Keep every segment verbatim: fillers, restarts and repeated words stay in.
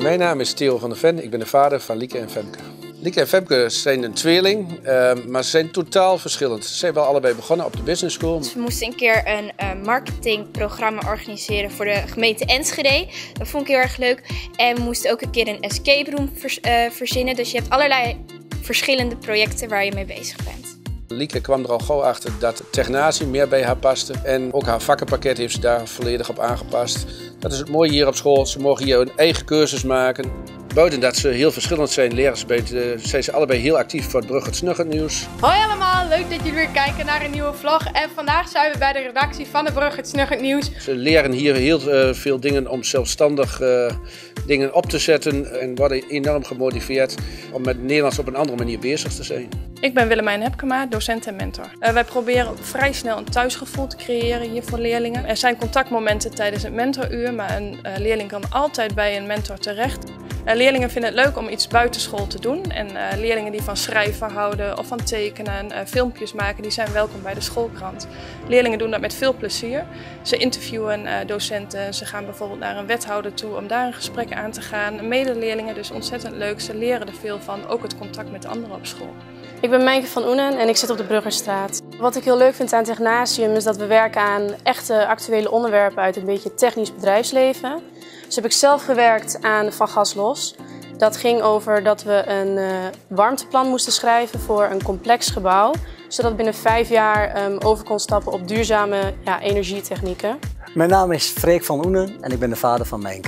Mijn naam is Theo van der Ven, ik ben de vader van Lieke en Femke. Lieke en Femke zijn een tweeling, uh, maar ze zijn totaal verschillend. Ze zijn wel allebei begonnen op de business school. Dus we moesten een keer een uh, marketingprogramma organiseren voor de gemeente Enschede. Dat vond ik heel erg leuk. En we moesten ook een keer een escape room vers, uh, verzinnen. Dus je hebt allerlei verschillende projecten waar je mee bezig bent. Lieke kwam er al gauw achter dat technatie meer bij haar paste. En ook haar vakkenpakket heeft ze daar volledig op aangepast. Dat is het mooie hier op school. Ze mogen hier hun eigen cursus maken. Buiten dat ze heel verschillend zijn, leren ze bij het, zijn ze allebei heel actief voor het Bruggert Snuggert nieuws. Hoi allemaal, leuk dat jullie weer kijken naar een nieuwe vlog. En vandaag zijn we bij de redactie van het Bruggert Snuggert nieuws. Ze leren hier heel uh, veel dingen om zelfstandig uh, dingen op te zetten. En worden enorm gemotiveerd om met Nederlands op een andere manier bezig te zijn. Ik ben Willemijn Hepkema, docent en mentor. Uh, wij proberen vrij snel een thuisgevoel te creëren hier voor leerlingen. Er zijn contactmomenten tijdens het mentoruur, maar een uh, leerling kan altijd bij een mentor terecht. Uh, leerlingen vinden het leuk om iets buitenschool te doen. En uh, leerlingen die van schrijven houden of van tekenen, uh, filmpjes maken, die zijn welkom bij de schoolkrant. Leerlingen doen dat met veel plezier. Ze interviewen uh, docenten, ze gaan bijvoorbeeld naar een wethouder toe om daar een gesprek aan te gaan. Medeleerlingen, dus ontzettend leuk. Ze leren er veel van, ook het contact met anderen op school. Ik ben Mijnke van Oenen en ik zit op de Bruggerstraat. Wat ik heel leuk vind aan Technasium is dat we werken aan echte actuele onderwerpen uit een beetje technisch bedrijfsleven. Dus heb ik zelf gewerkt aan Van Gas Los. Dat ging over dat we een uh, warmteplan moesten schrijven voor een complex gebouw. Zodat binnen vijf jaar um, over kon stappen op duurzame ja, energietechnieken. Mijn naam is Freek van Oenen en ik ben de vader van Mijnke.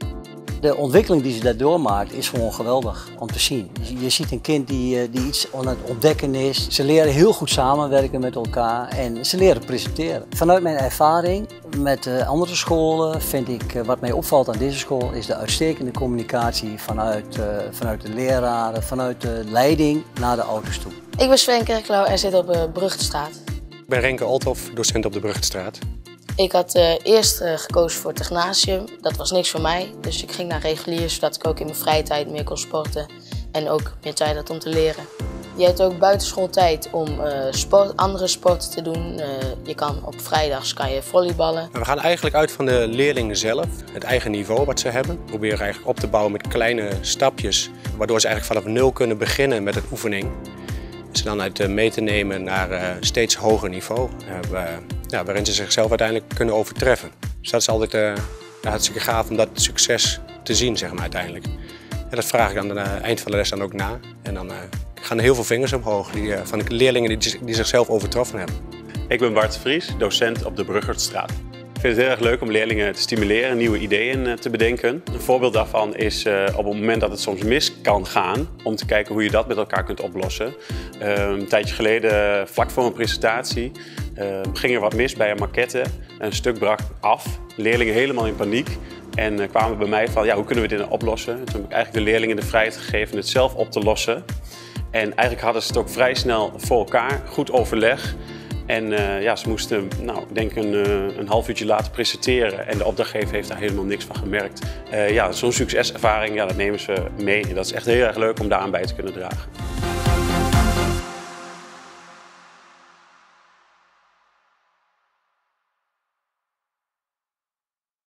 De ontwikkeling die ze daar doormaakt is gewoon geweldig om te zien. Je ziet een kind die, die iets aan het ontdekken is. Ze leren heel goed samenwerken met elkaar en ze leren presenteren. Vanuit mijn ervaring met andere scholen vind ik, wat mij opvalt aan deze school, is de uitstekende communicatie vanuit, vanuit de leraren, vanuit de leiding naar de ouders toe. Ik ben Sven Kerklau en zit op de Bruggerstraat. Ik ben Renke Althoff, docent op de Bruggerstraat. Ik had uh, eerst uh, gekozen voor Technasium. Dat was niks voor mij, dus ik ging naar regulier zodat ik ook in mijn vrije tijd meer kon sporten en ook meer tijd had om te leren. Je hebt ook buitenschooltijd om uh, sport, andere sporten te doen. Uh, je kan op vrijdags kan je volleyballen. We gaan eigenlijk uit van de leerlingen zelf, het eigen niveau wat ze hebben. We proberen eigenlijk op te bouwen met kleine stapjes, waardoor ze eigenlijk vanaf nul kunnen beginnen met een oefening. Ze dan uit uh, mee te nemen naar uh, steeds hoger niveau, uh, waar, ja, waarin ze zichzelf uiteindelijk kunnen overtreffen. Dus dat is altijd uh, ja, hartstikke gaaf om dat succes te zien, zeg maar, uiteindelijk. En dat vraag ik aan het uh, eind van de les dan ook na. En dan uh, gaan er heel veel vingers omhoog die, uh, van de leerlingen die, die zichzelf overtroffen hebben. Ik ben Bart de Vries, docent op de Bruggertstraat. Ik vind het heel erg leuk om leerlingen te stimuleren, nieuwe ideeën te bedenken. Een voorbeeld daarvan is uh, op het moment dat het soms mis kan gaan, om te kijken hoe je dat met elkaar kunt oplossen. Uh, een tijdje geleden, vlak voor een presentatie, uh, ging er wat mis bij een maquette. Een stuk brak af, leerlingen helemaal in paniek. En uh, kwamen bij mij van, ja, hoe kunnen we dit nou oplossen? En toen heb ik eigenlijk de leerlingen de vrijheid gegeven het zelf op te lossen. En eigenlijk hadden ze het ook vrij snel voor elkaar, goed overleg. En uh, ja, ze moesten, nou, ik denk een, uh, een half uurtje later presenteren en de opdrachtgever heeft daar helemaal niks van gemerkt. Uh, ja, zo'n succeservaring, ja, dat nemen ze mee en dat is echt heel erg leuk om daaraan bij te kunnen dragen.